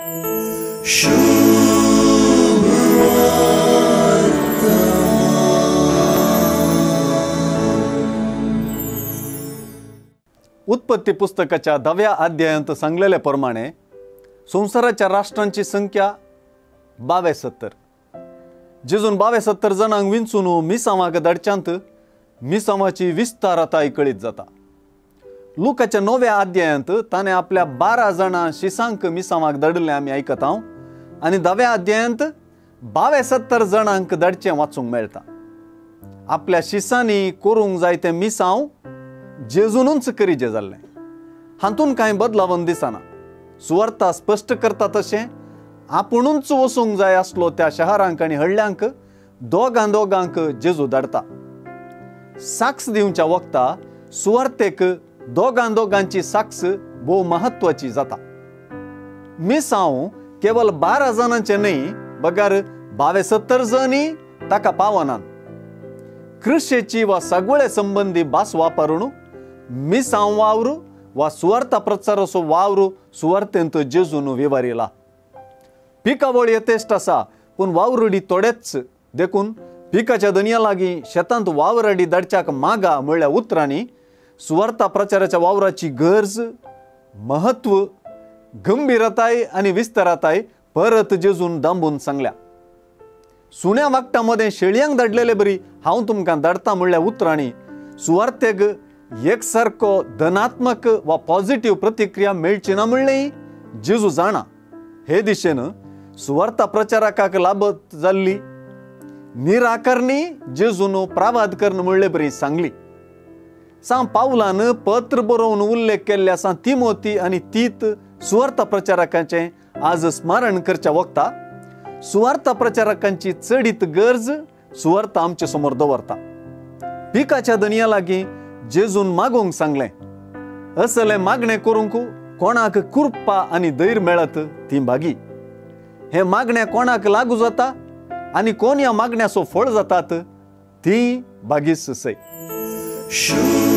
उत्पत्ती पुस्तकाच्या 10व्या अध्यायांत सांगलेल्याप्रमाणे संसाराच्या राष्ट्रांची संख्या 72. जेजून 72 जणांक विंचून मिसावांक धाडच्यांत मिसावाची विस्तारताय कळीत जाता. लुकाच्या 9व्या अध्यायांत ताणे आपल्या 12 जाणां शिसांक मिसावांक धाडले आमी ऐकत आहों आनी 10व्या अध्यायांत 72 जणांक धाडचें वाचूंक मेळटा. आपल्या शिसांनी करूंक जाय तें मिसांव जेजूनच करीचे जाल्लें. हातून कांय बदलावन दिसना. सुवार्ता स्पश्ट करता तशें आपुणूच वचूंक जाय आसलो त्या शहरांक आनी हळ्यांक दोगांक जेजू धाडटा. साक्ष दिवच्या वक्ता सुवार्तेक दोगांची साक्ष भोव महत्वाची जाता. मिसांव केवळ 12 जणांचे न्ही बगर 72 जणी ताका पावनात. कृषेची वा सगळे संबंधी भास वापरून मिसांव वावर वा सुवार्ता प्रचाराचो वावर सुवार्तेंत जेजून विवारिला. पिकावळ येतेश्ट आसा पूण वावरडी थोडेच देखून पिकाच्या दनया लागीं शेतांत वावरडी धाडच्याक मागा म्हळ्यार उतरांनी सुवार्ता प्रचाराच्या वावराची गरज, महत्व, गंभीरताय आनी विस्तारताय परत जेजून दांबून सांगल्या. सुण्या वागटा मदें शेळयांक धाडलेले बरी हांव तुमकां धाडटा म्हळ्यार उतरांनी सुवार्तेक एकसारको धनात्मक वा पॉझिटिव्ह प्रतिक्रिया मेळची ना म्हणलेंय जेजू जाणा. हे दिशेन सुवार्ता प्रचारकाक लाभत जाल्ली निराकरणी जेजून प्रावाद करण म्हणले बरी सांगली. सा पावलान पत्र बरोवन उल्लेख केल्ल्या सा तिमोथी आनी तीत सुवार्ता प्रचारकांचे आज स्मरण करच्या वक्ता सुवार्ता प्रचारकांची चडीत गरज सुवार्ता आमचे समोर दवरता. पिकाच्या दनया लागीं जेजून मागोंक सांगलें. असले मागणे करूंक कोणाक कृपा आनी धैर्य मेळत ती भागी. हे मागण्या कोणाक लागू जाता आनी कोण ह्या मागण्याचो फळ जातात ती भागीच सै.